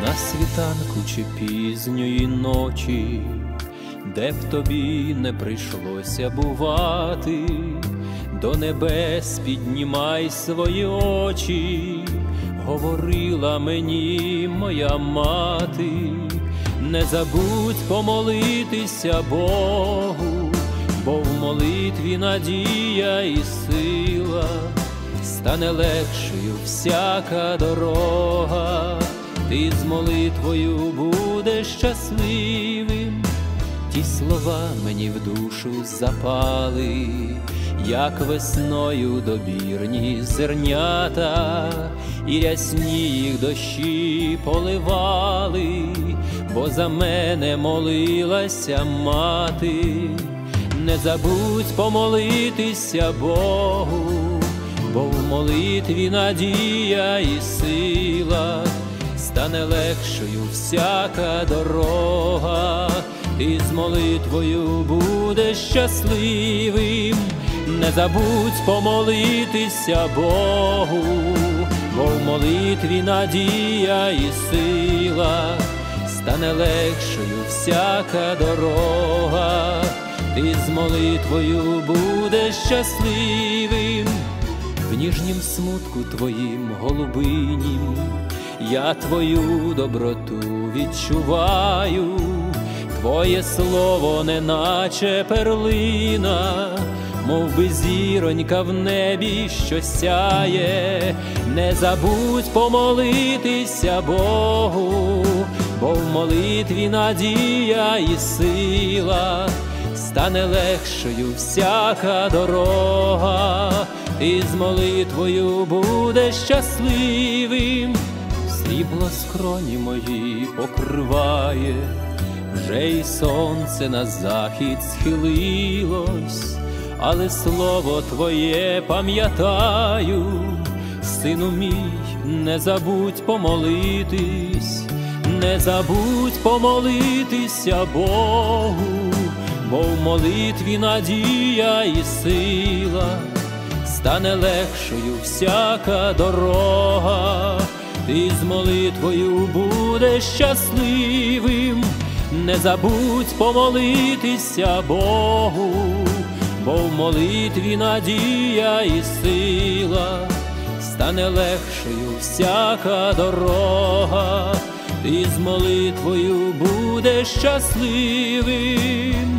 На світанку чи пізньої ночі, де б тобі не прийшлося бувати, до небес піднімай свої очі, говорила мені моя мати. Не забудь помолитися Богу, бо в молитві надія і сила, стане легшою всяка дорога. Ти з молитвою будеш щасливим. Ті слова мені в душу запали, як весною добірні зернята, і рясні їх дощі поливали, бо за мене молилася мати. Не забудь помолитися Богу, бо в молитві надія і сила, стане легшою всяка дорога. Ти з молитвою будеш щасливим. Не забудь помолитися Богу, бо в молитві надія і сила, стане легшою всяка дорога. Ти з молитвою будеш щасливим. В ніжнім смутку твоїм голубинім я твою доброту відчуваю. Твоє слово неначе перлина, мов би зіронька в небі, що сяє. Не забудь помолитися Богу, бо в молитві надія і сила, стане легшою всяка дорога. Ти з молитвою будеш щасливим. Срібло скроні мої покриває, вже й сонце на захід схилилось, але слово твоє пам'ятаю. Сину мій, не забудь помолитись, не забудь помолитися Богу, бо в молитві надія і сила, стане легшою всяка дорога. Ти з молитвою будеш щасливим. Не забудь помолитися Богу, бо в молитві надія і сила, стане легшою всяка дорога. Ти з молитвою будеш щасливим.